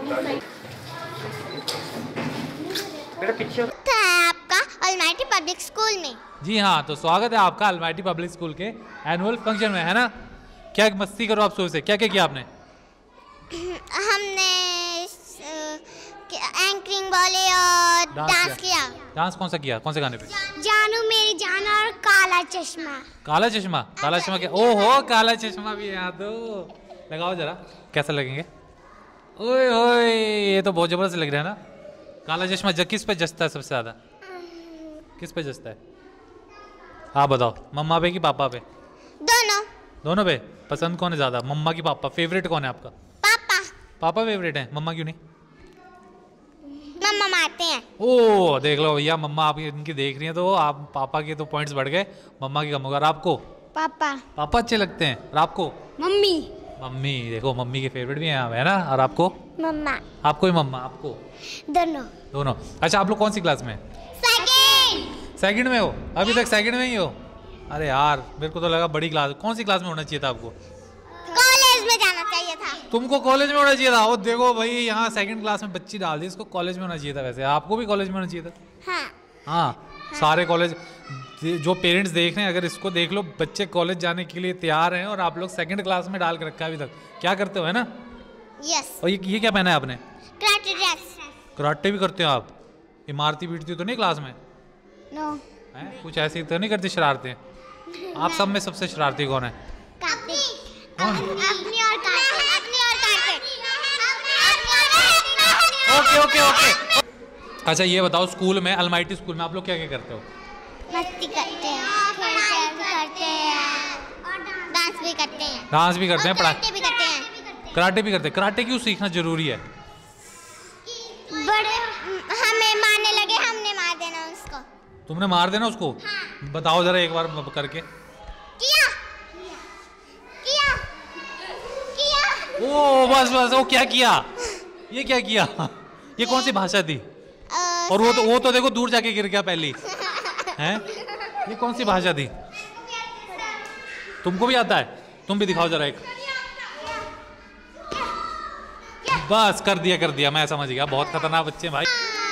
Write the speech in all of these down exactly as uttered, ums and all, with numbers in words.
बेटा पीछे है आपका अलमाइटी पब्लिक स्कूल में। जी हाँ, तो स्वागत है आपका अलमाइटी पब्लिक स्कूल के एनुअल फंक्शन में, है ना। क्या मस्ती करो आप सुबह से, क्या क्या किया आपने? हमने एंकरिंग वाले और डांस, डांस किया।, किया डांस कौन सा किया, कौन से गाने पे? जानू मेरी जान और काला चश्मा। काला चश्मा, काला चश्मा क्या? ओहो, काला चश्मा भी है। तो लगाओ जरा, कैसा लगेंगे? ओए ओए, ये तो बहुत जबरदस्त लग रहा है ना। काला चश्मा जब किस पे जचता है सबसे ज्यादा? किस पे जचता है आप बताओ? मम्मा पे कि पापा पे? दोनों। दोनों पे। पसंद कौन है ज्यादा, मम्मा की पापा? फेवरेट कौन है आपका? पापा। पापा फेवरेट है, मम्मा क्यों नहीं? मम्मा मारते हैं। ओह देख लो भैया, मम्मा आप इनकी देख रही हैं तो आप पापा के तो पॉइंट्स बढ़ गए, मम्मा की कम होगा। और आपको? पापा। पापा अच्छे लगते हैं। और आपको? मम्मी। मम्मी, देखो मम्मी के फेवरेट भी हैं आप, है ना। और आपको? मम्मा। आपको ही मम्मा, आपको? दोनों। दोनों। अच्छा, आप लोग कौन सी क्लास में? सेकंड। सेकंड में हो? अभी तक सेकंड में ही हो? अरे यार, मेरे को तो लगा बड़ी क्लास। कौन सी क्लास में होना चाहिए था आपको? कॉलेज में जाना चाहिए था। तुमको कॉलेज में होना चाहिए था। वो देखो भाई, यहाँ सेकंड क्लास में बच्ची डाल दी, इसको कॉलेज में होना चाहिए था। वैसे आपको भी कॉलेज में होना चाहिए था। हाँ। हाँ, हाँ। सारे कॉलेज, जो पेरेंट्स देख रहे हैं, अगर इसको देख लो, बच्चे कॉलेज जाने के लिए तैयार हैं और आप लोग सेकंड क्लास में डाल के रखा है अभी तक। क्या करते हो, है ना? यस। और ये ये क्या पहना है आपने? Karate dress. कराटे भी करते हो आप? इमारती पीटती तो नहीं क्लास में? नो। हैं, कुछ ऐसी तो नहीं करती शरारतें? आप सब में सबसे शरारती कौन है? कौन? अपनी और काटे, अपनी और काटे। Okay okay okay. अच्छा ये बताओ, स्कूल में, अलमाइटी स्कूल में आप लोग क्या क्या करते हो? मस्ती करते हैं, खेलते भी करते हैं, डांस भी करते हैं। डांस भी करते हैं, कराटे भी करते हैं। कराटे भी करते हैं। कराटे क्यों सीखना जरूरी है? बड़े हमें मारने लगे, हमने मार देना उसको। तुमने मार देना उसको? हाँ। बताओ जरा एक बार करके। किया किया किया। ओ बस बस, वो क्या किया? ये क्या किया? ये कौन सी भाषा थी? और वो तो वो तो देखो दूर जाके गिर गया पहली। हैं? ये कौन सी भाषा थी? तुमको भी आता है? तुम भी दिखाओ जरा एक। बस कर दिया कर दिया, मैं समझ गया। बहुत खतरनाक बच्चे हैं भाई।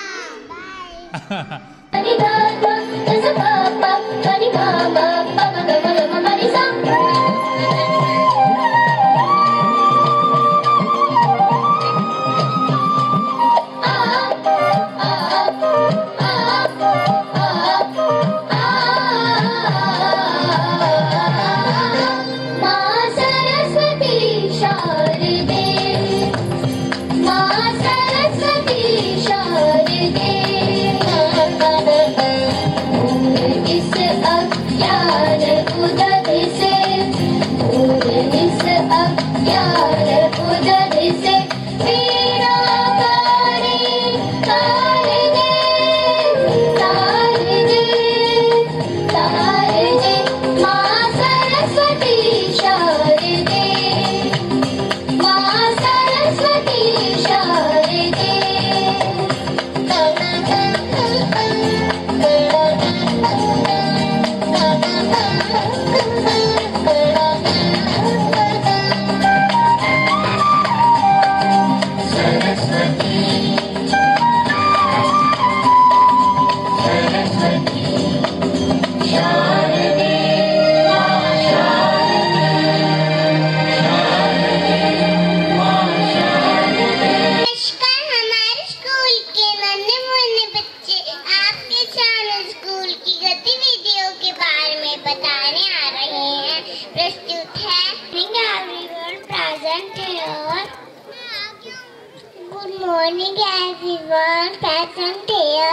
morning everyone, present here.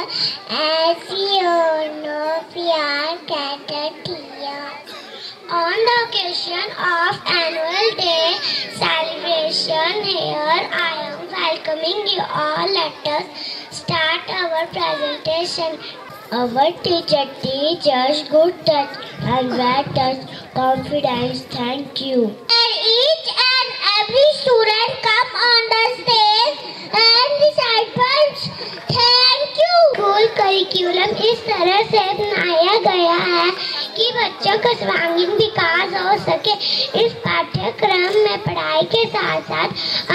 As you know, we are gathered here on the occasion of annual day celebration here. I am welcoming you all. Let us start our presentation. Our teacher teaches good touch and bad touch, confidence. Thank you. And each and every student come on the stage and recite poems. Thank you. School curriculum इस तरह से बनाया गया है कि बच्चों का सर्वांगीण विकास हो सके। इस पाठ्यक्रम में पढ़ाई के साथ साथ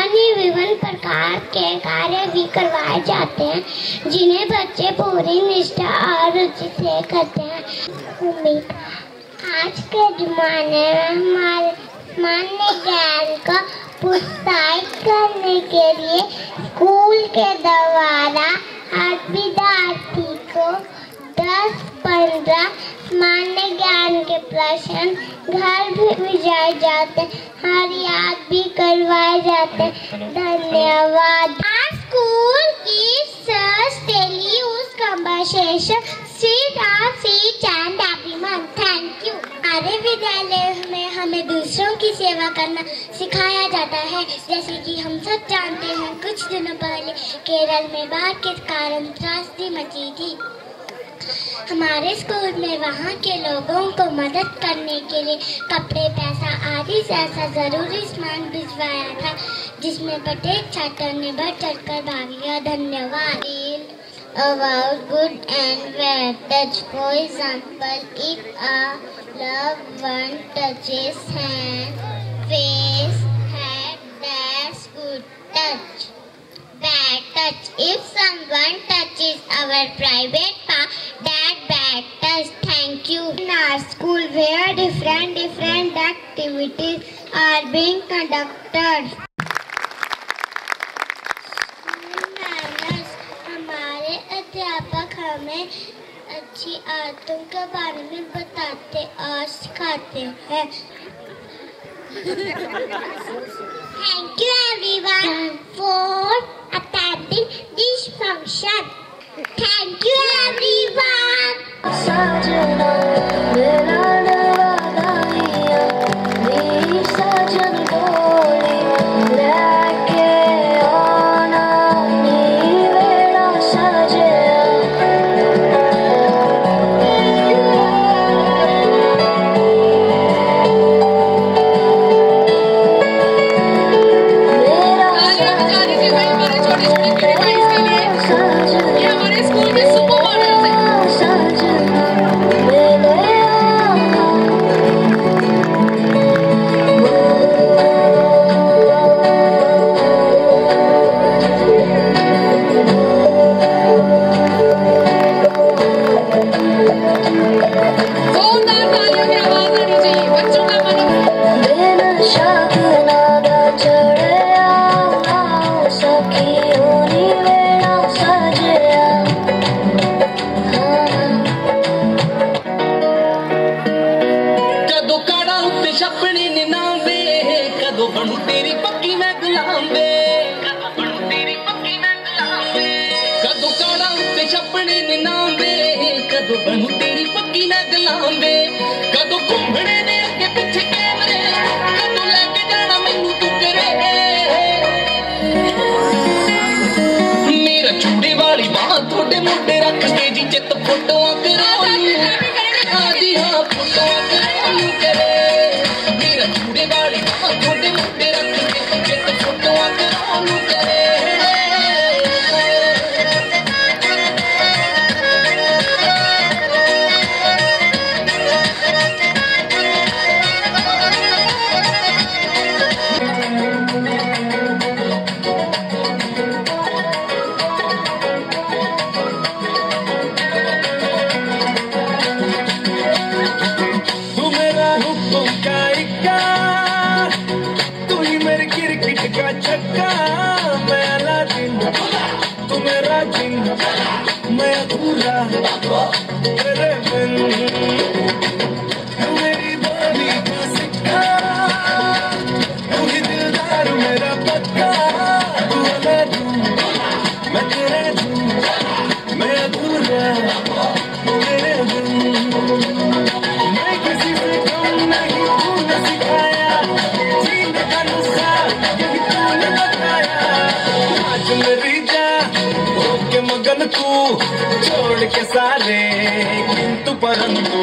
और भी विभिन्न प्रकार के कार्य भी करवाए जाते हैं जिन्हें बच्चे पूरी निष्ठा और रुचि से करते हैं। उम्मीद आज के जमाने में हमारे सामान्य ज्ञान को प्रोत्साहित करने के लिए स्कूल के द्वारा हर विद्यार्थी को दस पंद्रह सामान्य ज्ञान के प्रश्न घर भी भेजाए जाते और याद भी करवाए जाते। धन्यवाद। Our school is such daily use conversation sit up sit and everyone thank you। हमारे विद्यालय में हमें दूसरों की सेवा करना सिखाया जाता है। जैसे कि हम सब जानते हैं कुछ दिनों पहले केरल में बाढ़ के कारण त्रासदी मची थी। हमारे स्कूल में वहाँ के लोगों को मदद करने के लिए कपड़े, पैसा आदि जैसा जरूरी सामान भिजवाया था जिसमें प्रत्येक छात्र ने बढ़ चढ़कर भाग लिया। धन्यवाद। About good and bad touch. For example, if a loved one touches hand, face, head, that's good touch. Bad touch. If someone touches our private part, that bad touch. Thank you. In our school, where different different activities are being conducted. हमारे अध्यापक हमें अच्छी आदतों के बारे में बताते और सिखाते हैं। Thank you everyone for attending this function. Thank you everyone. Sajna, milane wadaiya, veer sajan koli, leke aana nivela sajya. छोड़ के सारे किंतु परंतु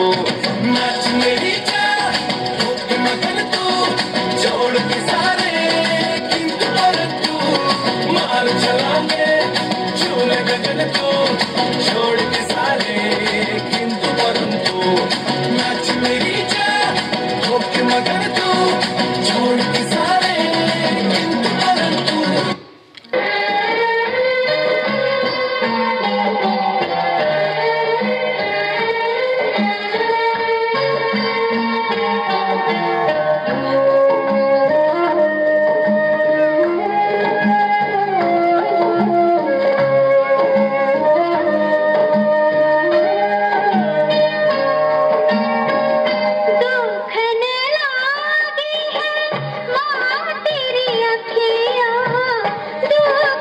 नाच मेरी जा मगन तू छोड़ के सारे किंतु परंतु मार चलाने झूले गगन को छोड़ के सारे किंतु परंतु नाच मेरी जा मगन तू छोड़ के सारे किंतु परंतु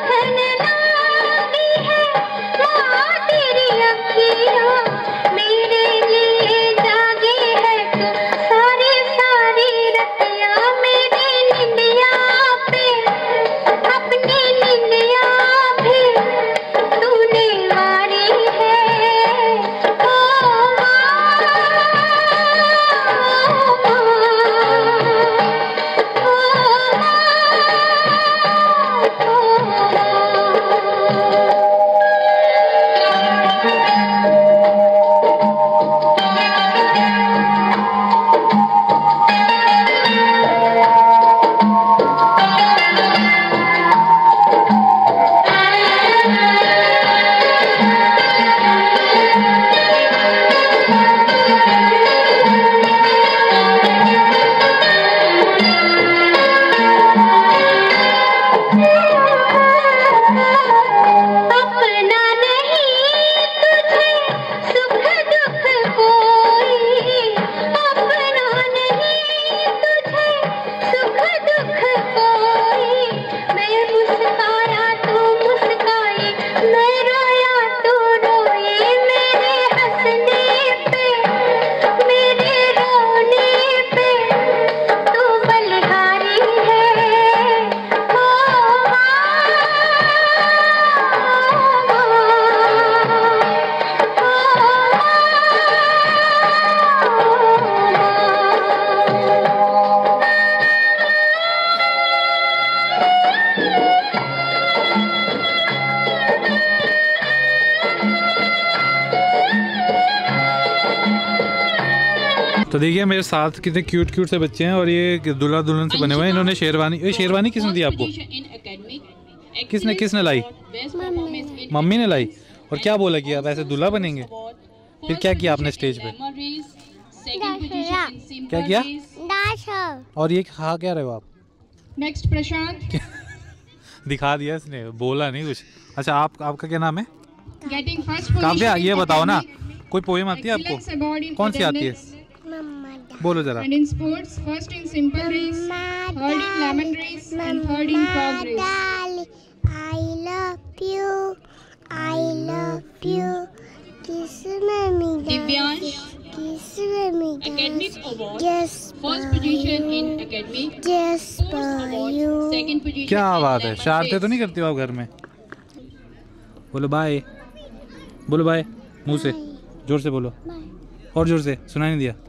तो देखिए मेरे साथ कितने क्यूट क्यूट से बच्चे हैं और ये दूल्हा दुल्हन से बने हुए हैं। इन्होंने शेरवानी, ये शेरवानी किसने दी आपको? किसने किसने लाई? मम्मी ने लाई। और क्या बोला कि आप ऐसे दूल्हा बनेंगे? फिर क्या किया आपने स्टेज पे? क्या किया? और ये खा क्या रहे हो आप? नेक्स्ट प्रशांत। दिखा दिया इसने, बोला नहीं कुछ। अच्छा आप, आपका क्या नाम है? गेटिंग फर्स्ट काव्या, ये बताओ ना, कोई पोएम आती है आपको? कौन सी आती है? बोलो जरा। And in sports, first in simple race, third in lemon race, and third in frog race. I love you, I love you. Kiss me, Divyansh, kiss me, academic award, just first position in academic, just sports for award, you. second position. क्या in बात है, lemon शरारतें तो race. नहीं करती हो आप घर में? बोलो बाय, बोलो बाय मुंह से, जोर से बोलो, और जोर से, सुनाई नहीं दिया।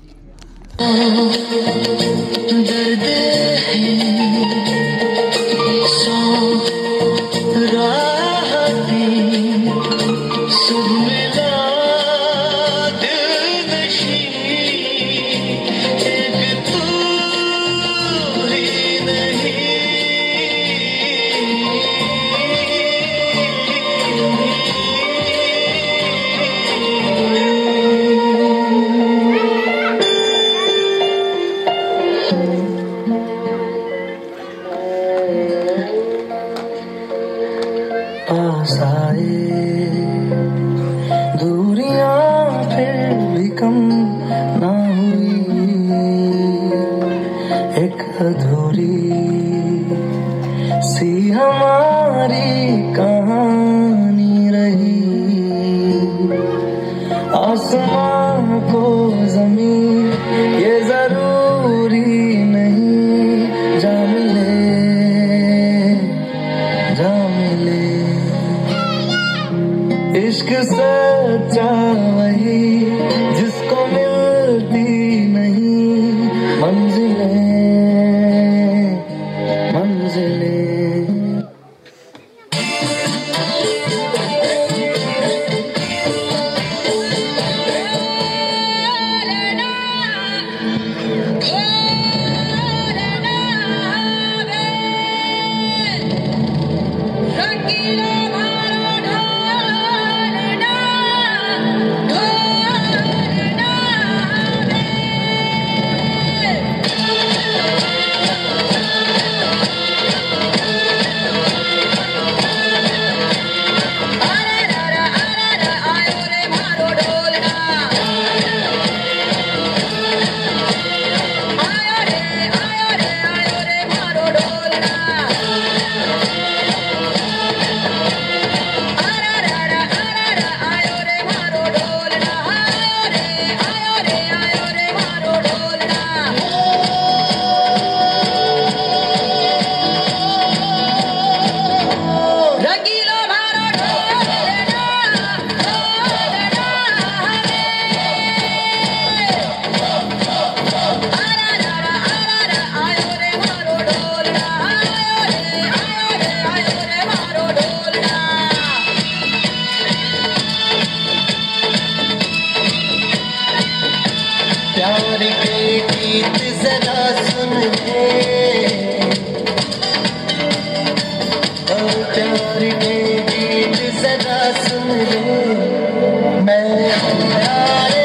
इश्क सच्चा वही जिसको मिलती नहीं मंजिलें मंजिलें। Rakila प्यार के गीत सदा सुन ले मैं प्यारे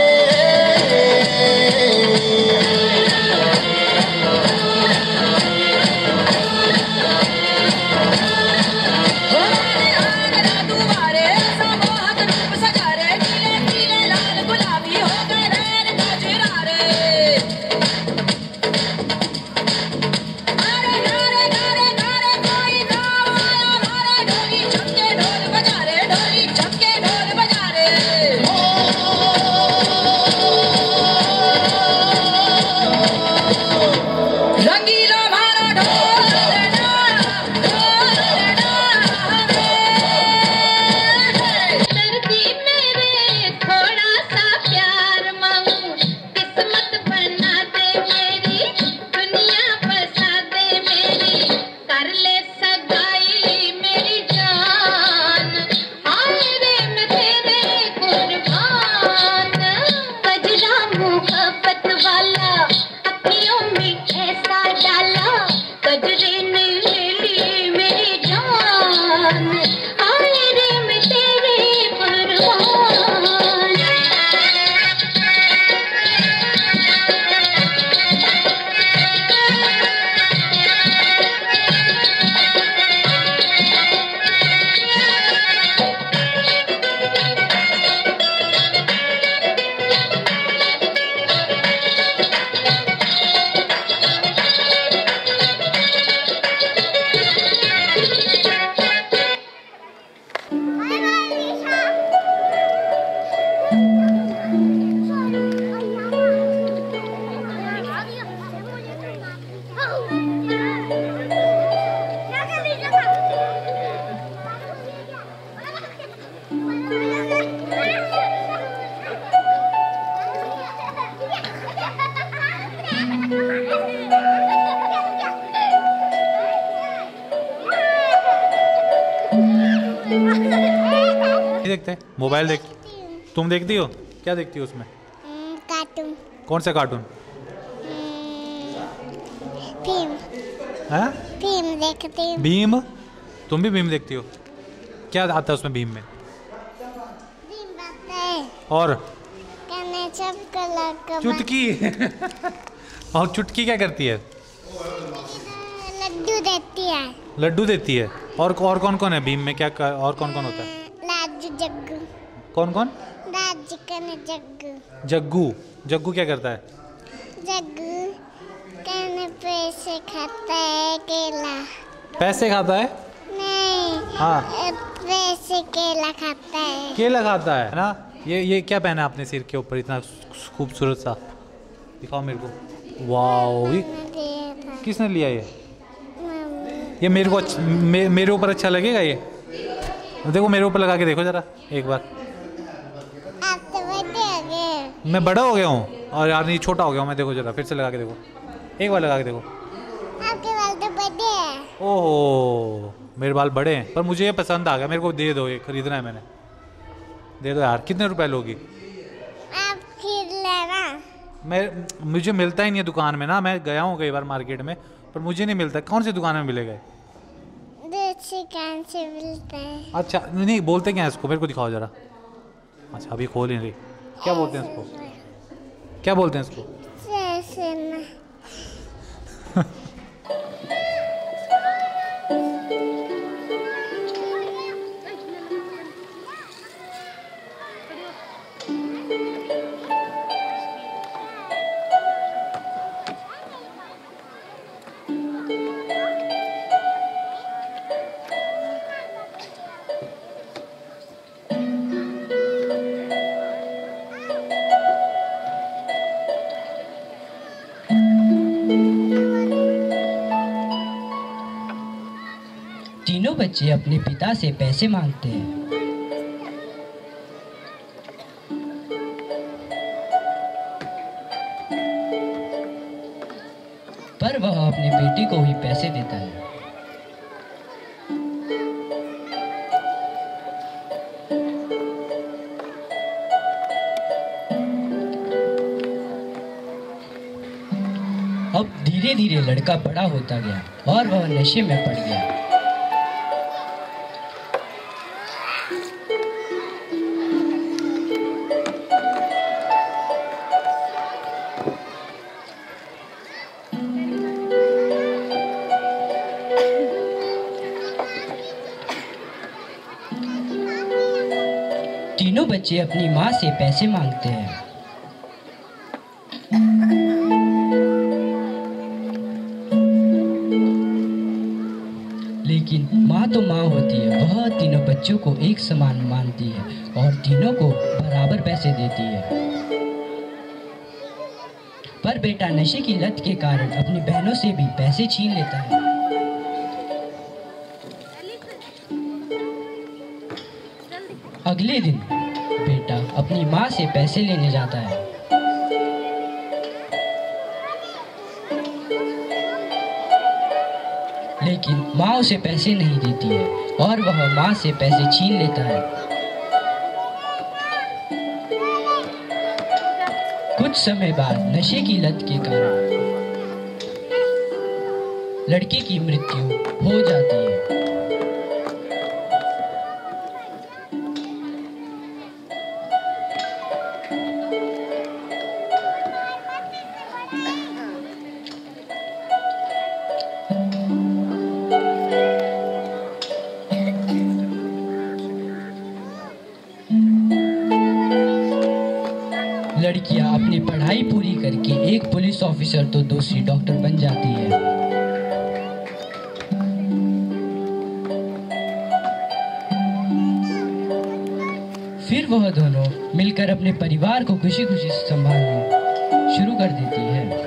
देखते मोबाइल देख तुम देखती हो क्या देखती हो उसमें? कार्टून। कौन सा कार्टून? भीम। हाँ भीम देखती हूँ। भीम? तुम भी भीम देखती हो? क्या आता है उसमें भीम में? भीम आता है और कहने सब कलर का चुटकी और चुटकी क्या करती है? लड्डू देती है। लड्डू देती है। और और कौन कौन है भीम में? क्या और कौन कौन होता है? राजू जग्गू। कौन कौन? राजू कहने जग्गू। जग्गू। जग्गू क्या करता है? जग्गू कहने पैसे खाता है केला। पैसे खाता है? नहीं। हाँ पैसे केला खाता है। केला खाता है ना। ये ये क्या पहना है आपने सिर के ऊपर इतना खूबसूरत सा? दिखाओ मेरे को। वाह किसने लिया ये? ये मेरे को अच्छा, मे, मेरे ऊपर अच्छा लगेगा ये? देखो मेरे ऊपर लगा के देखो जरा एक बार। आप तो बड़े हो गए। मैं बड़ा हो गया हूँ और यार नहीं छोटा हो गया हूँ मैं। देखो जरा फिर से लगा के देखो एक बार लगा के देखो। आपके बाल तो बड़े हैं। ओहो मेरे बाल बड़े हैं पर मुझे ये पसंद आ गया। मेरे को दे दो ये खरीदना है मैंने। दे दो यार। कितने रुपए लोगी? आप खरीद लेना। मैं मुझे मिलता ही नहीं है दुकान में ना। मैं गया हूँ कई बार मार्केट में पर मुझे नहीं मिलता। कौन सी दुकान में मिलेगा? दुकान से मिलता है। अच्छा नहीं बोलते क्या है इसको? मेरे को दिखाओ जरा। अच्छा अभी खोल ही नहीं। क्या बोलते हैं इसको? क्या बोलते हैं इसको? तीनों बच्चे अपने पिता से पैसे मांगते हैं पर वह अपने बेटे को ही पैसे देता है। अब धीरे धीरे लड़का बड़ा होता गया और वह नशे में पड़ गया। तीनों बच्चे अपनी माँ से पैसे मांगते हैं। लेकिन माँ तो माँ होती है, वह तीनों बच्चों को एक समान मानती है और तीनों को बराबर पैसे देती है। पर बेटा नशे की लत के कारण अपनी बहनों से भी पैसे छीन लेता है। अगले दिन बेटा अपनी माँ से पैसे लेने जाता है। लेकिन माँ उसे पैसे नहीं देती है और वह माँ से पैसे छीन लेता है। कुछ समय बाद नशे की लत के कारण लड़के की मृत्यु हो जाती है। लड़कियां अपनी पढ़ाई पूरी करके एक पुलिस ऑफिसर तो दूसरी डॉक्टर बन जाती है। फिर वह दोनों मिलकर अपने परिवार को खुशी खुशी संभालना शुरू कर देती है।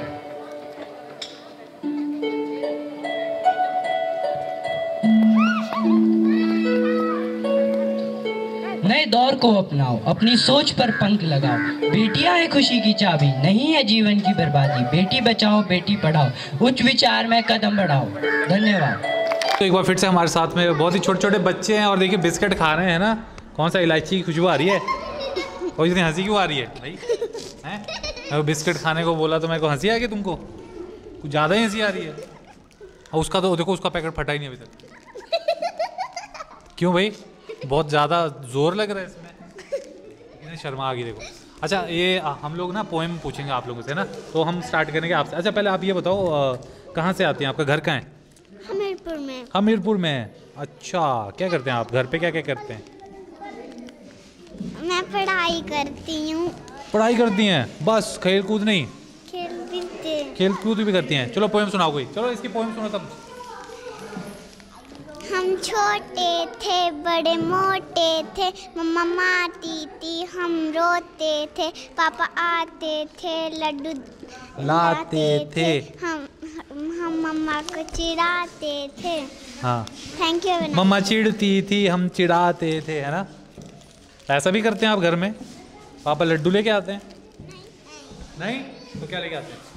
नए दौर को अपनाओ, अपनी सोच पर पंख लगाओ। बेटियां है खुशी की चाबी, नहीं है जीवन की बर्बादी। बेटी बचाओ बेटी पढ़ाओ, उच्च विचार में कदम बढ़ाओ। धन्यवाद। तो एक बार फिर से हमारे साथ में बहुत ही छोटे छोटे बच्चे हैं और देखिए बिस्किट खा रहे हैं ना। कौन सा इलायची की खुशबू आ रही है और इतनी हंसी क्यों आ रही है भाई? हैं बिस्किट खाने को बोला तो मेरे को हंसी आ गई, तुमको कुछ ज़्यादा ही हंसी आ रही है। और उसका तो देखो उसका पैकेट फटा ही नहीं अभी तक। क्यों भाई, बहुत ज़्यादा जोर लग रहा है इसमें, इतनी शर्मा आ गई देखो। अच्छा ये हम लोग ना पोएम पूछेंगे आप लोगों से ना, तो हम स्टार्ट करेंगे आपसे। अच्छा पहले आप ये बताओ कहाँ से आते हैं, आपका घर कहाँ है? हमीरपुर में। हमीरपुर में, अच्छा क्या करते हैं आप घर पे, क्या क्या करते हैं? मैं पढ़ाई करती हूँ। पढ़ाई करती हैं बस, खेल कूद नहीं? खेल भी थे। खेल कूद भी करती हैं। चलो पोएम सुनाओ कोई, चलो इसकी पोएम सुनो सब। हम छोटे थे बड़े मोटे थे, मम्मा मारती थी हम रोते थे, पापा आते थे लड्डू लाते थे, हम हम मम्मा को चिढ़ाते थे। हाँ थैंक यू। मम्मा चिढ़ती थी हम चिढ़ाते थे, है ना? ऐसा भी करते हैं आप घर में? पापा लड्डू लेके आते हैं? नहीं तो क्या लेके आते हैं?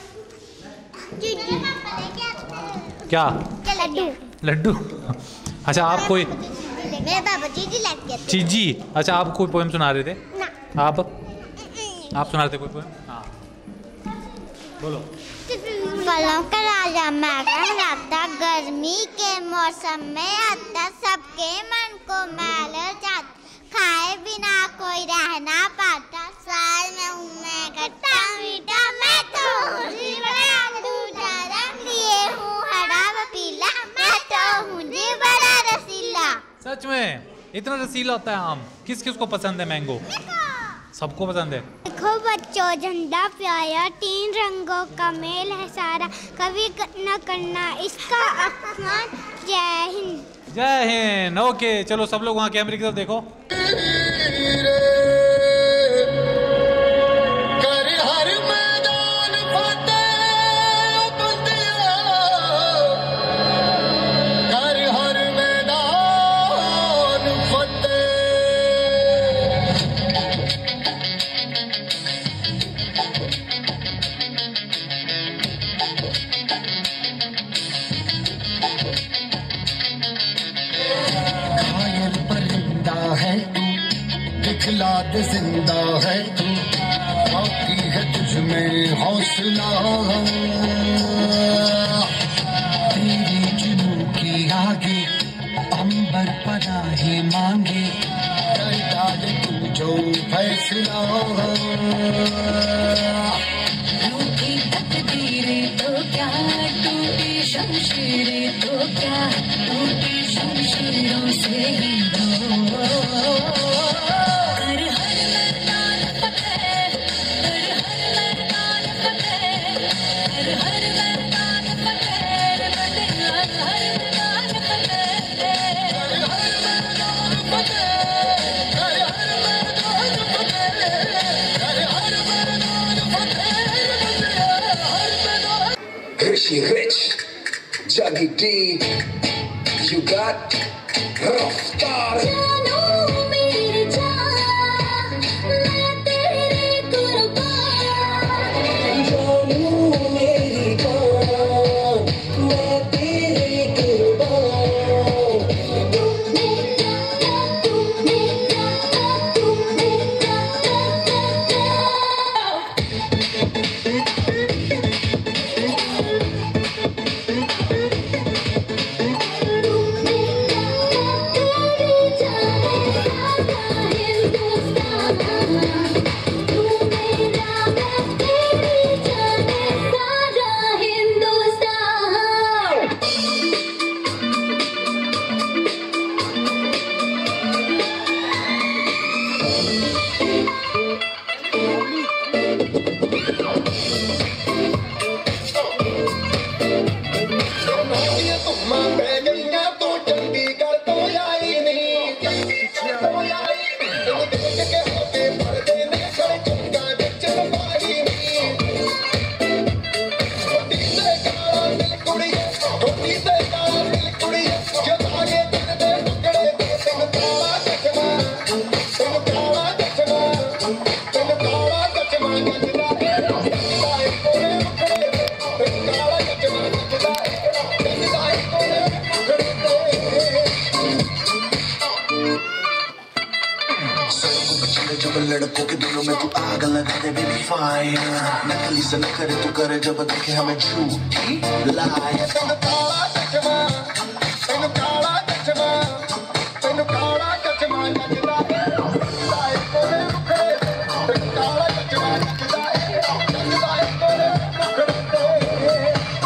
क्या? लड्डू। लड्डू। अच्छा आप कोई मेरे पापा चीजी लेके आते। चीजी, अच्छा आप कोई पोएम सुना रहे थे ना। आप आप सुना रहे थे कोई पोएम? हाँ बोलो। फलों का राजा मैंगो आता, गर्मी के मौसम में आता, सबके मन को मैल जाता, खाए बिना कोई रह ना पाता, साल में हूँ मैं खट्टा मीठा, मैं तो हूँ बड़ा दूधा, रंग लिए हूँ हरा व पीला, मैं तो हूँ जी बड़ा रसीला। सच में इतना रसीला होता है आम? किस किस को पसंद है मैंगो? सबको पसंद है। देखो बच्चों झंडा प्यारा, तीन रंगों का मेल है सारा, कभी न करना इसका अपमान। जय हिंद। जय हिंद। ओके चलो सब लोग वहाँ कैमरे की तरफ देखो। दिखला दे जिंदा है तू, बाकी है तुझ में हौसला, तेरी जुनून की आगे अंबर पनाहे मांगे, कर डाल तू जो फैसला। रूठी तकदीरें तो क्या, टूटी शमशीरें तो क्या, टूटी शमशीरों से ही दो D. You got Raftar. जानो मेरी जान मैं तेरे कुर्बान जानू मेरी जान मैं तेरे कुर्बान तू मेरा तू मेरा तू मेरा लड़कों के दिलों में तू आग लगा दे बेबी फायर नकली से न करे तू करे जब देखे हमें झूठी लाया तेनु काला चश्मा तेनु काला चश्मा तेनु काला चश्मा नजरा लाए कोरे मुखड़े तेनु काला चश्मा नजरा लाए कोरे मुखड़े।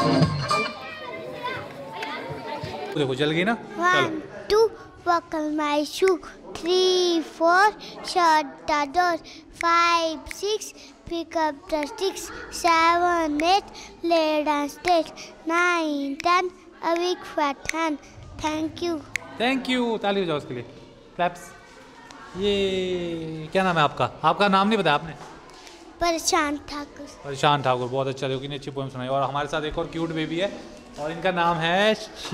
देखो जल गई ना। One, two, buckle my shoe. Three, four, shut the door. Five, six, pick up the sticks. Seven, eight, lay down stage. Nine, ten, a week fat hand. Thank you. Thank you, ताली हो जाओ उसके लिए, claps. ये क्या नाम है आपका? आपका नाम नहीं बताया आपने? परेशान ठाकुर। परेशान ठाकुर, बहुत अच्छा, देखो कितनी अच्छी पोएम सुनाई। और हमारे साथ एक और क्यूट बेबी है और इनका नाम है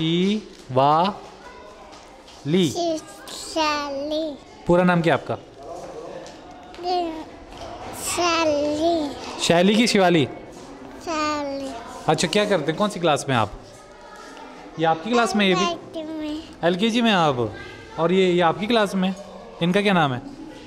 शिवाली। शैली। पूरा नाम क्या आपका? शैली। शैली की शिवाली? शैली। अच्छा, क्या करते हैं, कौन सी क्लास में आप? ये आपकी क्लास में? ये भी एल के जी में आप? और ये ये आपकी क्लास में? इनका क्या नाम है?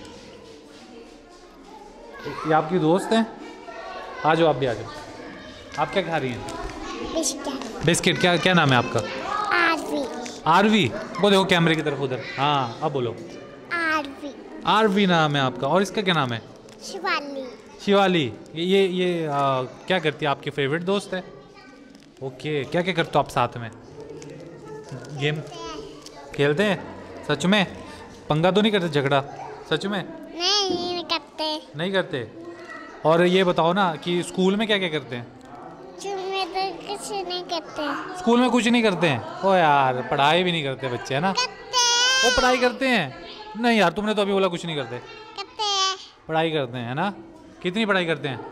ये आपकी दोस्त हैं? आ जाओ, आप भी आ जाओ। आप क्या खा रही हैं? बिस्किट। बिस्किट। क्या क्या नाम है आपका? आरवी। आरवी? वो देखो कैमरे की तरफ उधर। हाँ, अब बोलो। आरवी। आरवी नाम है आपका। और इसका क्या नाम है? शिवाली। शिवाली। ये ये, ये आ, क्या करती है? आपकी फेवरेट दोस्त है? ओके, क्या क्या करते हो आप साथ में? गेम खेलते हैं? सच में? पंगा तो नहीं करते, झगड़ा? सच में? नहीं, नहीं करते। नहीं करते। और ये बताओ ना कि स्कूल में क्या क्या करते हैं? में तो कुछ नहीं करते। स्कूल में कुछ नहीं करते हैं? ओ यार, पढ़ाई भी नहीं करते बच्चे, है ना? करते। वो पढ़ाई करते हैं? नहीं यार, तुमने तो अभी बोला कुछ नहीं करते। करते हैं। पढ़ाई करते हैं, है ना? कितनी पढ़ाई करते हैं?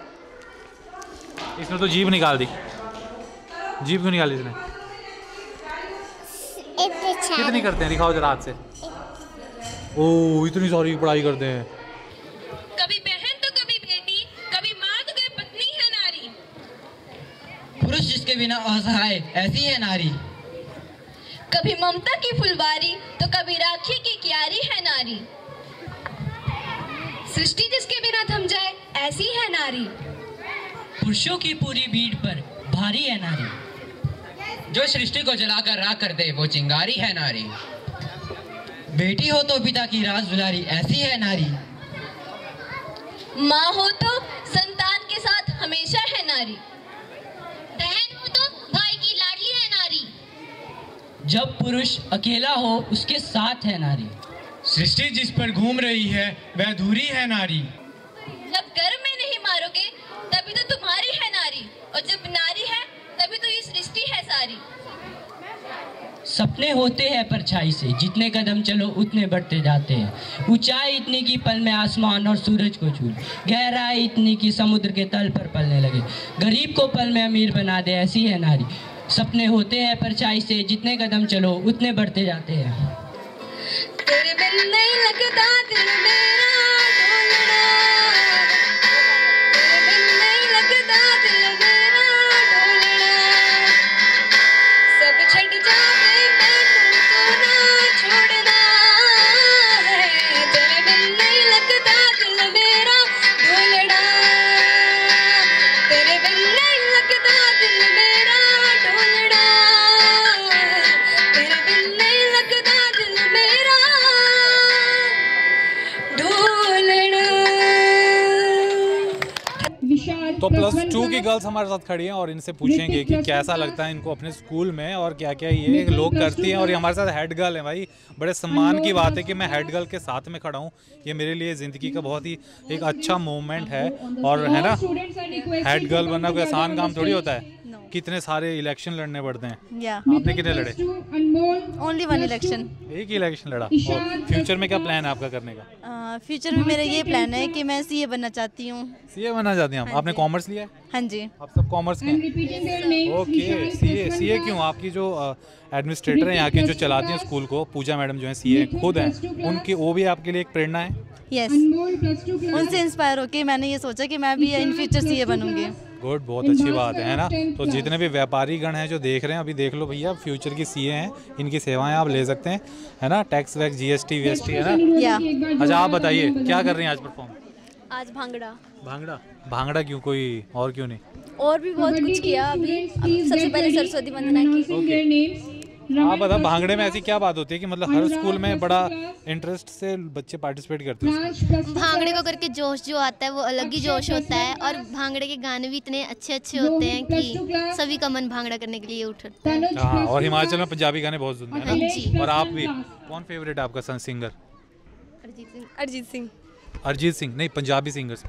इसने तो जीभ निकाल दी। जीभ क्यों निकाली इसने? कितनी करते हैं? दिखाओ जरा हाथ से। ओ, इतनी सारी पढ़ाई करते हैं। कभी बहन तो कभी बेटी, कभी माँ तो कभी पत्नी है नारी। पुरुष जिसके बिना असहाय, ऐसी है नारी। कभी ममता की फुलवारी तो कभी राखी की क्यारी है नारी। सृष्टि जिसके बिना थम जाए, ऐसी है नारी। पुरुषों की पूरी भीड़ पर भारी है नारी। जो सृष्टि को जलाकर राख कर दे, वो चिंगारी है नारी। बेटी हो तो पिता की राज दुलारी, ऐसी है नारी। माँ हो तो संतान के साथ हमेशा है नारी। बहन हो तो भाई की लाडली है नारी। जब पुरुष अकेला हो, उसके साथ है नारी। सृष्टि जिस पर घूम रही है, वह अधूरी है नारी। जब गर्भ में नहीं मारोगे, तभी तो तुम्हारी है नारी। और जब नारी है, तभी तो ये सृष्टि है सारी। सपने होते हैं परछाई से, जितने कदम चलो उतने बढ़ते जाते हैं। ऊंचाई इतनी की पल में आसमान और सूरज को छू, गहराई इतनी की समुद्र के तल पर पलने लगे। गरीब को पल में अमीर बना दे, ऐसी है नारी। सपने होते हैं परछाई से, जितने कदम चलो उतने बढ़ते जाते हैं। तेरे बिन नहीं लगता दिल मेरा ढोलना, तेरे बिन नहीं लगता दिल मेरा ढोलना, सब छड़ जावे मैनू तो ना छोड़ना है, तेरे बिन नहीं लगता दिल मेरा ढोलना, तेरे बिन नहीं लगता दिल मेरा ढोलना, तेरे बिन नहीं लगता दिल मेरा तो प्लस टू की गर्ल्स हमारे साथ खड़ी हैं और इनसे पूछेंगे कि कैसा लगता है इनको अपने स्कूल में और क्या क्या ये लोग करती हैं। और ये हमारे साथ हेड गर्ल है भाई, बड़े सम्मान की बात है कि मैं हेड गर्ल के साथ में खड़ा हूँ। ये मेरे लिए ज़िंदगी का बहुत ही एक अच्छा मोमेंट है और है ना, हेड गर्ल बनना कोई आसान काम थोड़ी होता है। कितने सारे इलेक्शन लड़ने पड़ते हैं, आपने कितने लड़े? ओनली वन इलेक्शन, एक ही इलेक्शन लड़ा। और फ्यूचर में क्या प्लान है आपका करने का? फ्यूचर में मेरा ये प्लान है कि मैं सीए बनना चाहती हूँ। सीए बनना चाहती हैं आप? आपने कॉमर्स लिया है? हाँ जी। आप सब कॉमर्स के हैं? ओके। सीए सीए क्यों? आपकी जो एडमिनिस्ट्रेटर हैं यहाँ के, जो चलाती हैं स्कूल को, पूजा मैडम जो हैं सीए खुद हैं, उनकी वो भी आपके लिए एक प्रेरणा है? यस, उनसे इंस्पायर होके मैंने ये सोचा कि मैं भी इन फ्यूचर सीए बनूंगी। गुड, बहुत अच्छी बात है ना। तो जितने भी व्यापारी गण हैं जो देख रहे हैं, अभी देख लो भैया, फ्यूचर की सीए हैं, इनकी सेवाएं आप ले सकते हैं, है ना। टैक्स वैक्स जीएसटी वीएसटी है ना। या अच्छा आप बताइए क्या कर रही हैं आज परफॉर्म? आज भांगड़ा। भांगड़ा? भांगड़ा क्यों, कोई और क्यों नहीं? और भी बहुत कुछ किया अभी। अब सबसे पहले सरस्वती वंदना की। आप बता, भांगड़े में ऐसी क्या बात होती है कि मतलब हर स्कूल में बड़ा इंटरेस्ट से बच्चे पार्टिसिपेट करते हैं? भांगड़े को करके जोश जो आता है वो अलग ही जोश होता है, और भांगड़े के गाने भी इतने अच्छे अच्छे होते हैं कि सभी का मन भांगड़ा करने के लिए उठता है। हाँ, और हिमाचल में पंजाबी गाने बहुत सुनते हैं हाँ ना। जी। और आप भी, कौन फेवरेट है आपका सिंगर? अरिजीत सिंह। अरिजीत सिंह। अरिजीत सिंह नहीं, पंजाबी सिंगर्स।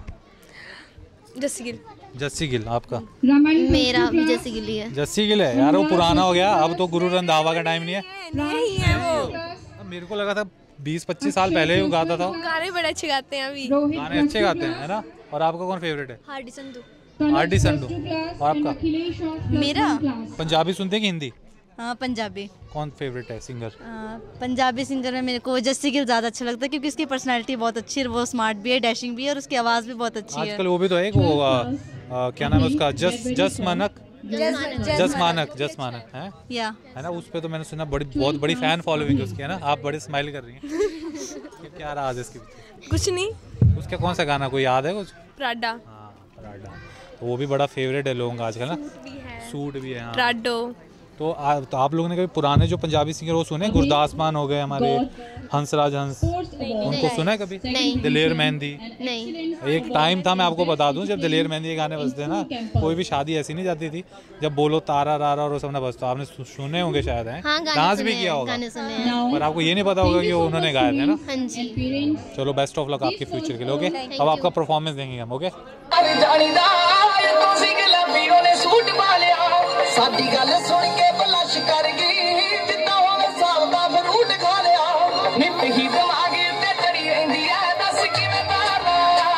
जस्सी गिल। जस्सी गिल। आपका? मेरा भी जस्सी गिल ही है। जस्सी गिल है यार, वो पुराना हो गया, अब तो गुरु रंधावा का टाइम नहीं है। नहीं है वो। अब मेरे को लगा था बीस पच्चीस साल पहले वो गाता था। गाने बड़े अच्छे गाते हैं अभी। गाने अच्छे गाते हैं, है ना। और आपका कौन फेवरेट है? हार्डी संधू। हार्डी संधू। और आपका? मेरा पंजाबी सुनते हैं कि हिंदी? हाँ, पंजाबी। कौन फेवरेट है सिंगर? पंजाबी सिंगर में मेरे को जस्सी गिल ज़्यादा अच्छा लगता है, क्योंकि उसकी पर्सनालिटी बहुत अच्छी है, वो स्मार्ट भी है, डैशिंग भी है, और उसकी आवाज़ भी बहुत अच्छी है। आजकल वो भी तो है, वो आ, आ, क्या नाम है उसका, जस जस मानक। जस मानक, जस मानक है या है ना। उस पे तो मैंने सुना बड़ी बहुत बड़ी फैन फॉलोइंग है उसकी, है ना। आप बड़े स्माइल कर रही हैं। क्या राज है इसके पीछे? कुछ नहीं। उसका कौन सा गाना कोई याद है कुछ? प्राडा। हाँ, प्राडा तो वो भी बड़ा फेवरेट है लोगों का आजकल ना। सूट भी है। हाँ। प्राडो। तो, आ, तो आप लोगों ने कभी पुराने जो पंजाबी सिंगर वो सुने? गुरदास मान हो गए हमारे, हंसराज हंस, उनको सुना है कभी? नहीं। दिलेर मेहंदी। नहीं। एक टाइम था, मैं आपको बता दूं, जब दिलेर मेहंदी के गाने बजते हैं ना, कोई भी शादी ऐसी नहीं जाती थी जब बोलो तारा रारा और वो सब ना बजता। आपने सु, सुने होंगे शायद, हैं? हाँ, गाने डांस सुने भी किया हैं, होगा, गाने सुने हैं। पर आपको ये नहीं पता होगा कि वो उन्होंने गाए थे ना। हाँ जी। चलो बेस्ट ऑफ लक आपके फ्यूचर के लिए। ओके, अब आपका परफॉर्मेंस देंगे हम। ओके। साडी गल सुन के बलश कर गई, जिद्दां होवे साल दा फ्रूट खा लिया, नित ही दिमाग ते चढ़ी रहिंदी है, दस किवें तारा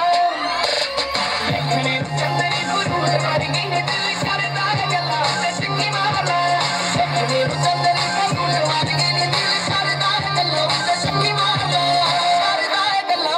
देखणे चंदरी फ्रूट मार गई, दिल करदा है गल्लां ते टिक्की मारना, देखणे चंदरी फ्रूट मार गई, दिल करदा है गल्लां ते टिक्की मारना, करदा है गल्लां।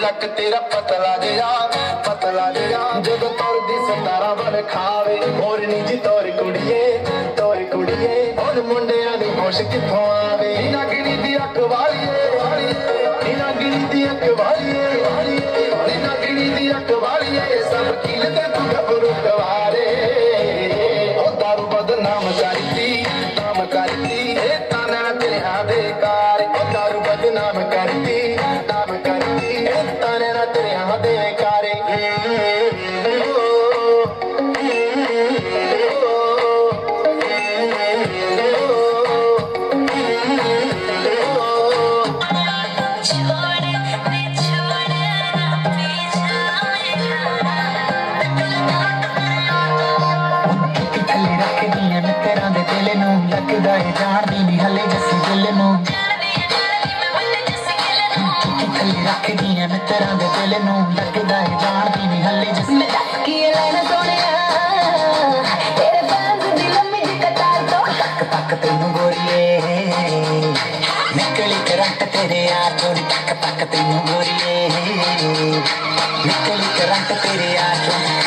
लक तेरा पतला जिया पतला जिया जदों तुरदी सतारा बन खावे मोरनी जी तोर कुड़िए तोर कुड़िए हुण मुंडियां दी होश कित्थों आवे नीना गिणी दी अख वालीए नीना गिणी दी अख वालीए नीना गिणी दी अख वालीए सब कील ते तू गबरू कवारे ओ दारू बदनाम करती नाम करती ए ताना तेरे हाथे कार ओ दारू बदनाम करती नाम करती ए ताना तेरे हाथे कारे जान दी हले जस्सी दिल नू रख दी है मित्रा दे दिल नू लगदा है जान दी हले जस्सी मैं दस की लेना सोनिया तेरे फैंस दी लम्मी दी कतार तो तक तक तैनू गोरिए निकली करंट तेरे यार चोरी तक तक तैनू गोरिए निकली करंट तेरे यार चोरी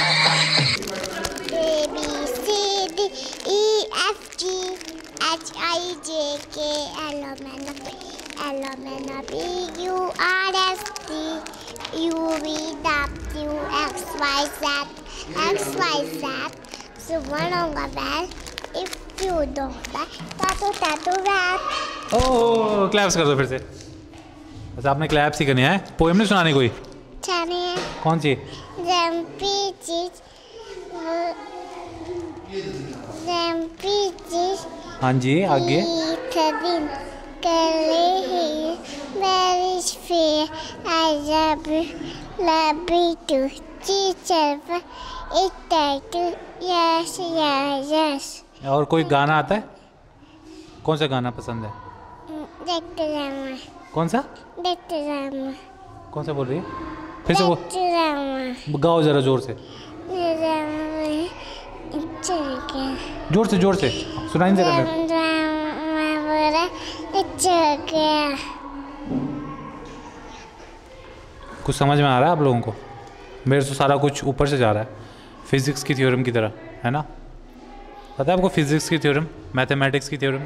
H I J K L M N O P L M N O P Q R S T U V W X Y Z X Y Z So one on the bell if you don't like tattoo tattoo rap oh claps कर दो फिर से। अच्छा आपने claps ही करनी है, poem नहीं सुनानी कोई? चने कौन सी? जम्पी चीज जम्पी चीज हाँ जी आगे। दिन कले ही बारिश फिर आजब लबी टू चीचर इट्टू यस यस। और कोई गाना आता है? कौन सा गाना पसंद है? देखते जामा। कौन सा? देखते जामा। कौन सा बोल रही है? फिर से वो गाओ जरा जोर से। जोर से जोर से सुनाई दे रहा है। कुछ समझ में आ रहा है आप लोगों को? मेरे तो सारा कुछ ऊपर से जा रहा है, फिजिक्स की थ्योरम की तरह, है ना? पता है आपको फिजिक्स की थ्योरम, मैथमेटिक्स की थ्योरम?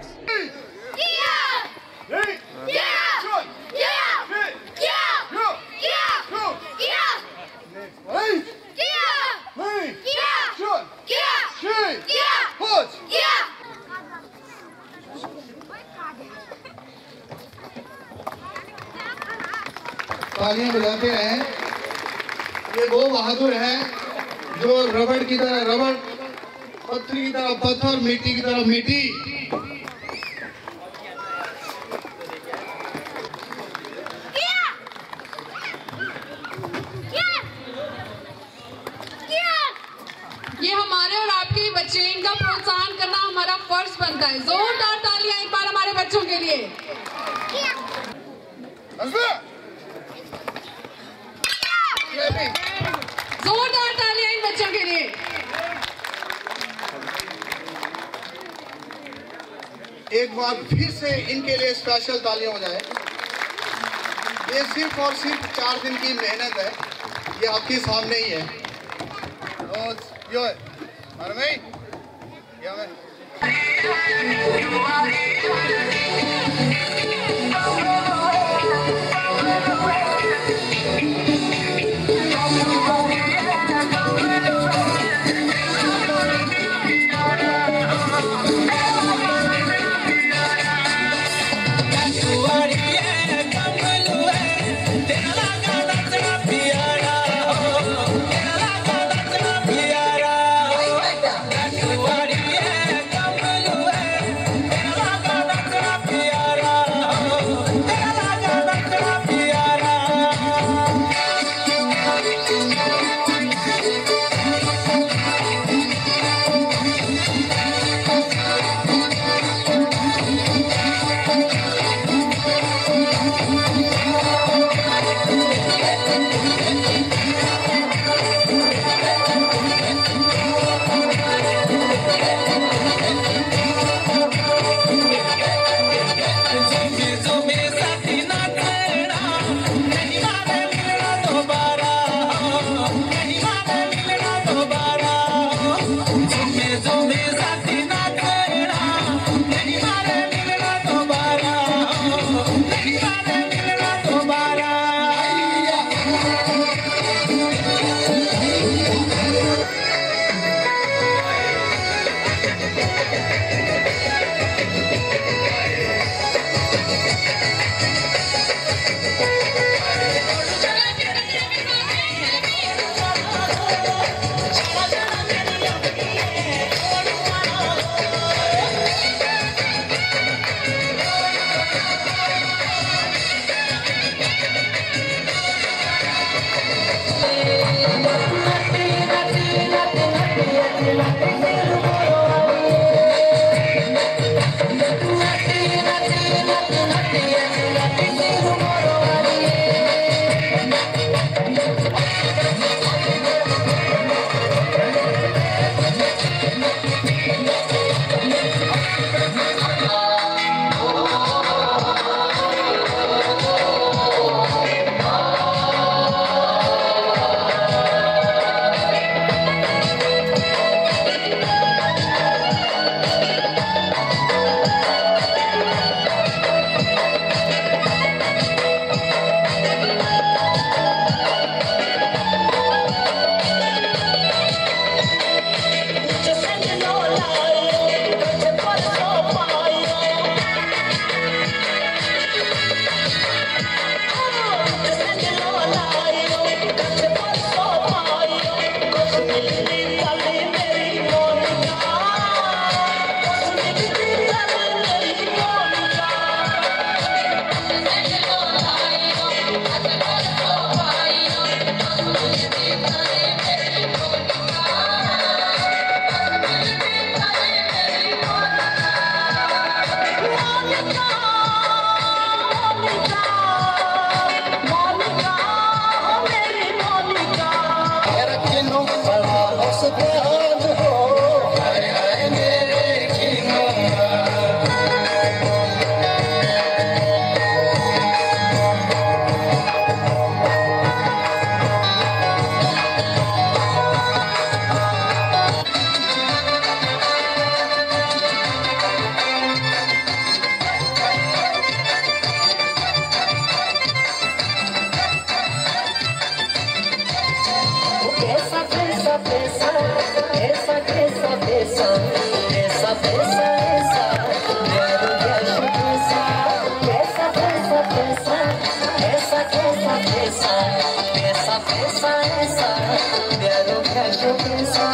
तालियां बजाते हैं। ये वो बहादुर है जो रबड़ की तरह रबड़, पत्थर की तरह पत्थर, मिट्टी की तरह मिट्टी। ये हमारे और आपके बच्चे, इनका प्रोत्साहन करना हमारा फर्ज बनता है। जोरदार तालियां एक बार हमारे बच्चों के लिए। जोरदार तालियां इन बच्चों के लिए। एक बार फिर से इनके लिए स्पेशल तालियां हो जाए। ये सिर्फ और सिर्फ चार दिन की मेहनत है, ये आपके सामने ही है। यो है Esa, esa, esa, esa, esa, esa, quiero que yo esa, esa, esa, esa, esa, esa, esa, esa, esa, esa, quiero que yo esa.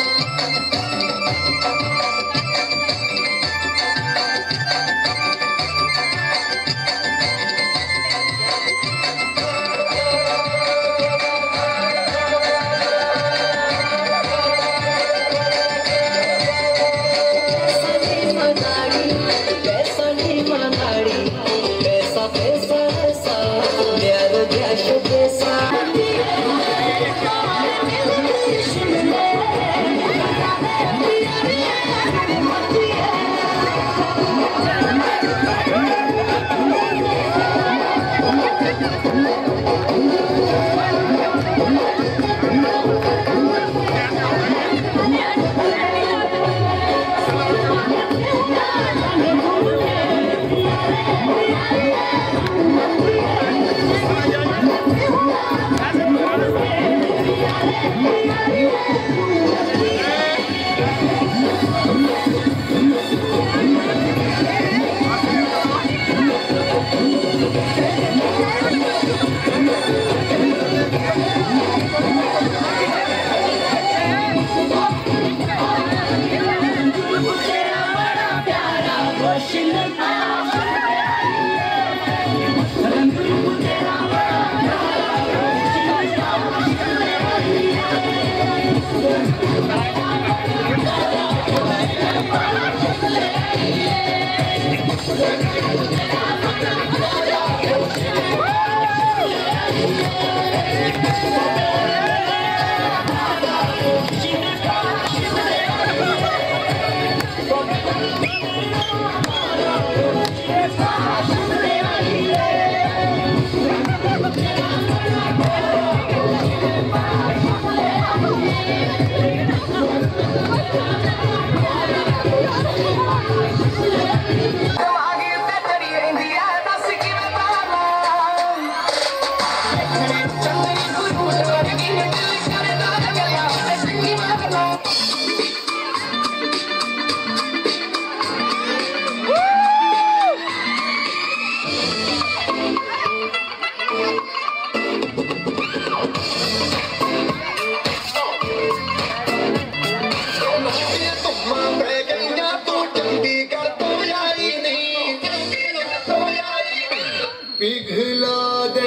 पिघला दे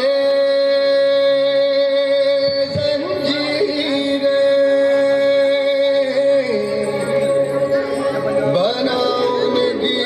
जंजीरें, बनाऊंगी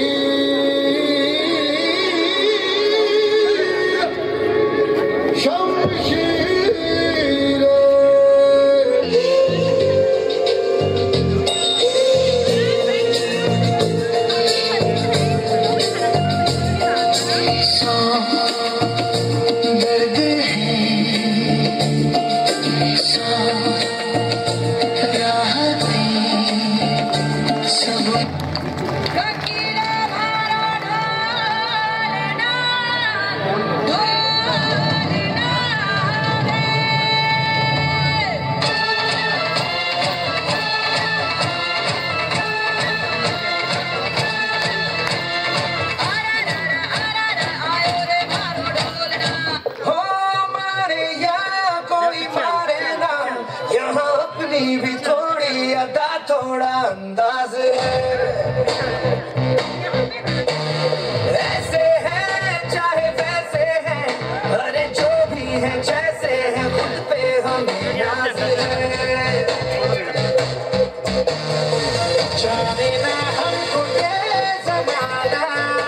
भी थोड़ी अदा थोड़ा अंदाज है, ऐसे हैं चाहे वैसे हैं, अरे जो भी है जैसे है खुद पे हमें नाज है। जाने ना हमको ये ज़माना,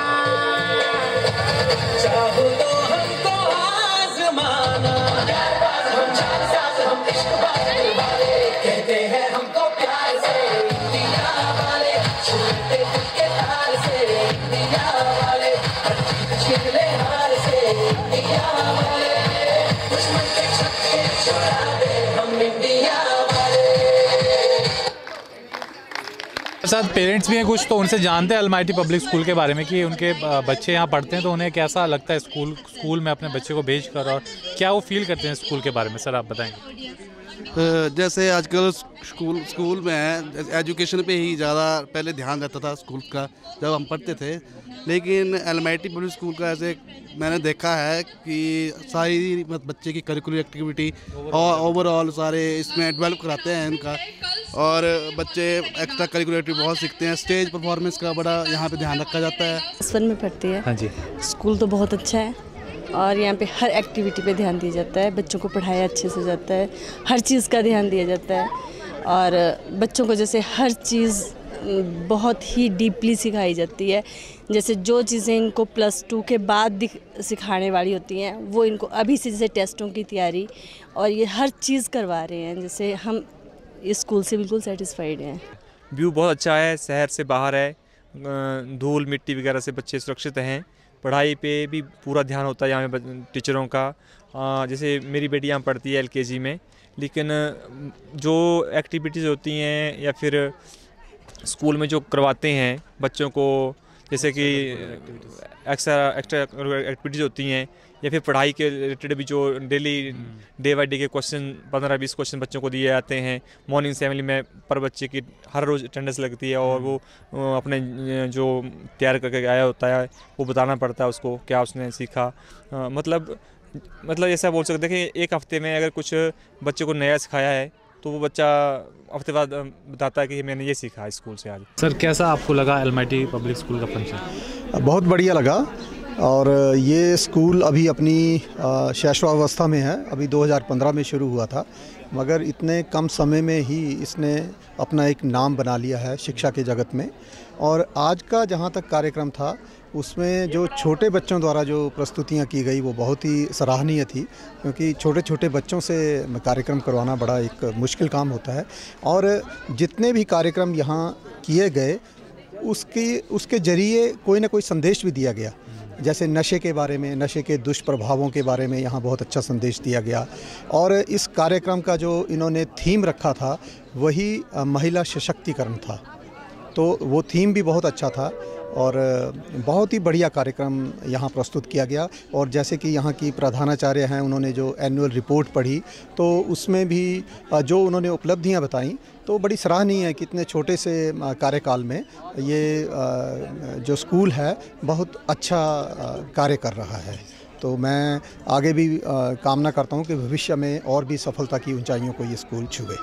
चाहो तो हमको आज़माना, हम जान साथ हम इश्क बात वाले, कहते हैं हमको प्यार से दिया वाले, छूटे के तार से दिया वाले, छीन ले हार से दिया वाले, दुश्मन के छक्के छुड़ा दे हम इंडिया वाले। साथ पेरेंट्स भी हैं कुछ, तो उनसे जानते हैं अलमाइटी पब्लिक स्कूल के बारे में कि उनके बच्चे यहाँ पढ़ते हैं तो उन्हें कैसा लगता है स्कूल स्कूल में अपने बच्चे को भेजकर, और क्या वो फील करते हैं स्कूल के बारे में। सर आप बताएंगे। जैसे आजकल स्कूल स्कूल में है, एजुकेशन पे ही ज़्यादा पहले ध्यान रहता था स्कूल का जब हम पढ़ते थे, लेकिन एलएमआईटी पब्लिक स्कूल का ऐसे मैंने देखा है कि सारी बच्चे की करिकुलर एक्टिविटी और ओवरऑल सारे इसमें डेवलप कराते हैं इनका, और बच्चे एक्स्ट्रा करिकुलर एक्टिविटी बहुत सीखते हैं। स्टेज परफॉर्मेंस का बड़ा यहाँ पे ध्यान रखा जाता है। बचपन में पढ़ती है। हाँ जी। स्कूल तो बहुत अच्छा है और यहाँ पे हर एक्टिविटी पे ध्यान दिया जाता है, बच्चों को पढ़ाया अच्छे से जाता है, हर चीज़ का ध्यान दिया जाता है और बच्चों को जैसे हर चीज़ बहुत ही डीपली सिखाई जाती है। जैसे जो चीज़ें इनको प्लस टू के बाद सिखाने वाली होती हैं वो इनको अभी से, जैसे टेस्टों की तैयारी और ये हर चीज़ करवा रहे हैं, जैसे हम इस स्कूल से बिल्कुल सेटिस्फाइड हैं। व्यू बहुत अच्छा है, शहर से बाहर है, धूल मिट्टी वगैरह से बच्चे सुरक्षित हैं। पढ़ाई पे भी पूरा ध्यान होता है यहाँ पे टीचरों का। जैसे मेरी बेटी यहाँ पढ़ती है एलकेजी में, लेकिन जो एक्टिविटीज़ होती हैं या फिर स्कूल में जो करवाते हैं बच्चों को, जैसे कि एक्स्ट्रा एक्स्ट्रा एक्टिविटीज़ होती हैं या फिर पढ़ाई के रिलेटेड भी जो डेली डे बाई डे के क्वेश्चन पंद्रह बीस क्वेश्चन बच्चों को दिए जाते हैं। मॉर्निंग असेंबली में पर बच्चे की हर रोज़ अटेंडेंस लगती है और वो अपने जो तैयार करके आया होता है वो बताना पड़ता है उसको क्या उसने सीखा। आ, मतलब मतलब ऐसा बोल सकते हैं कि एक हफ्ते में अगर कुछ बच्चे को नया सिखाया है तो वो बच्चा हफ्ते बाद बताता है कि मैंने ये सीखा स्कूल से आज। सर कैसा आपको लगा एलएमआईटी पब्लिक स्कूल का फंक्शन? बहुत बढ़िया लगा और ये स्कूल अभी अपनी शैशवावस्था में है। अभी दो हज़ार पंद्रह में शुरू हुआ था, मगर इतने कम समय में ही इसने अपना एक नाम बना लिया है शिक्षा के जगत में। और आज का जहाँ तक कार्यक्रम था उसमें जो छोटे बच्चों द्वारा जो प्रस्तुतियाँ की गई वो बहुत ही सराहनीय थी, क्योंकि छोटे छोटे बच्चों से कार्यक्रम करवाना बड़ा एक मुश्किल काम होता है। और जितने भी कार्यक्रम यहाँ किए गए उसकी उसके ज़रिए कोई ना कोई संदेश भी दिया गया। जैसे नशे के बारे में, नशे के दुष्प्रभावों के बारे में यहाँ बहुत अच्छा संदेश दिया गया। और इस कार्यक्रम का जो इन्होंने थीम रखा था वही महिला सशक्तिकरण था, तो वो थीम भी बहुत अच्छा था और बहुत ही बढ़िया कार्यक्रम यहाँ प्रस्तुत किया गया। और जैसे कि यहाँ की प्रधानाचार्य हैं, उन्होंने जो एनुअल रिपोर्ट पढ़ी तो उसमें भी जो उन्होंने उपलब्धियाँ बताई तो बड़ी सराहनीय है कि इतने छोटे से कार्यकाल में ये जो स्कूल है बहुत अच्छा कार्य कर रहा है। तो मैं आगे भी कामना करता हूँ कि भविष्य में और भी सफलता की ऊंचाइयों को ये स्कूल छुए।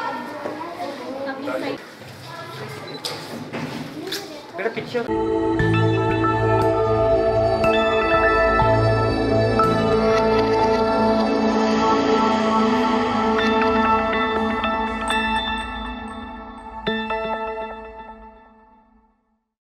बेटा पीछे